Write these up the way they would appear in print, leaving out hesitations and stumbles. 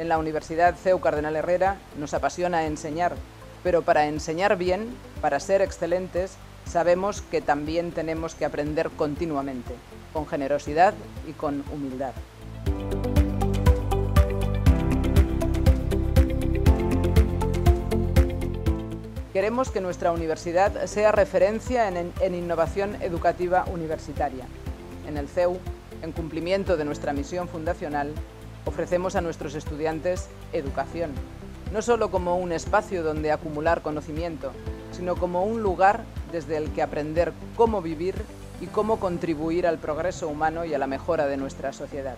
En la Universidad CEU Cardenal Herrera nos apasiona enseñar, pero para enseñar bien, para ser excelentes, sabemos que también tenemos que aprender continuamente, con generosidad y con humildad. Queremos que nuestra universidad sea referencia en innovación educativa universitaria. En el CEU, en cumplimiento de nuestra misión fundacional, ofrecemos a nuestros estudiantes educación, no solo como un espacio donde acumular conocimiento, sino como un lugar desde el que aprender cómo vivir y cómo contribuir al progreso humano y a la mejora de nuestra sociedad.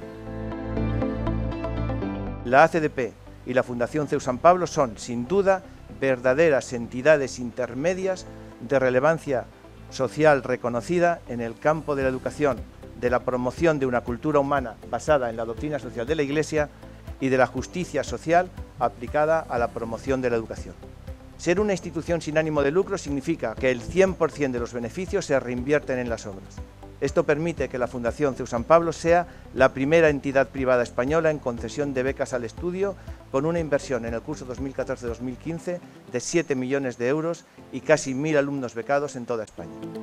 La ACDP y la Fundación CEU San Pablo son, sin duda, verdaderas entidades intermedias de relevancia social reconocida en el campo de la educación, de la promoción de una cultura humana basada en la doctrina social de la Iglesia y de la justicia social aplicada a la promoción de la educación. Ser una institución sin ánimo de lucro significa que el 100% de los beneficios se reinvierten en las obras. Esto permite que la Fundación CEU San Pablo sea la primera entidad privada española en concesión de becas al estudio, con una inversión en el curso 2014-2015 de 7 millones de euros y casi 1000 alumnos becados en toda España.